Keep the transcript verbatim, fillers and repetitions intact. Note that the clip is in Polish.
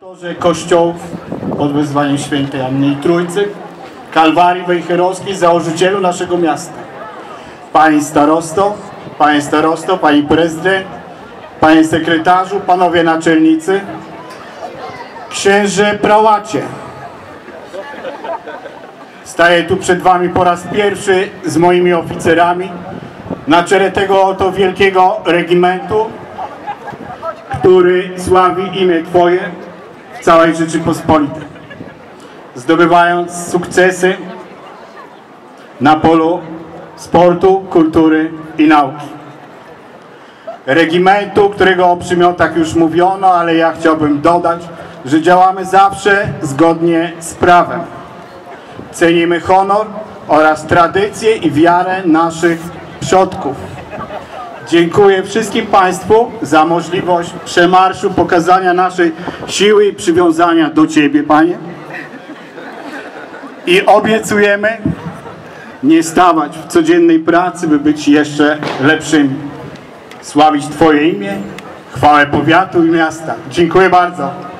Pastorze kościołów pod wezwaniem świętej Anny i Trójcy, Kalwarii Wejherowskiej, założycielu naszego miasta. Panie starosto, panie starosto, pani prezydent, panie sekretarzu, panowie naczelnicy, księże prałacie. Staję tu przed wami po raz pierwszy z moimi oficerami na czele tego oto wielkiego regimentu, który sławi imię Twoje w całej Rzeczypospolitej, zdobywając sukcesy na polu sportu, kultury i nauki. Regimentu, którego o przymiotach już mówiono, ale ja chciałbym dodać, że działamy zawsze zgodnie z prawem. Cenimy honor oraz tradycję i wiarę naszych przodków. Dziękuję wszystkim Państwu za możliwość przemarszu, pokazania naszej siły i przywiązania do Ciebie, Panie. I obiecujemy nie stawać w codziennej pracy, by być jeszcze lepszymi. Sławić Twoje imię, chwałę powiatu i miasta. Dziękuję bardzo.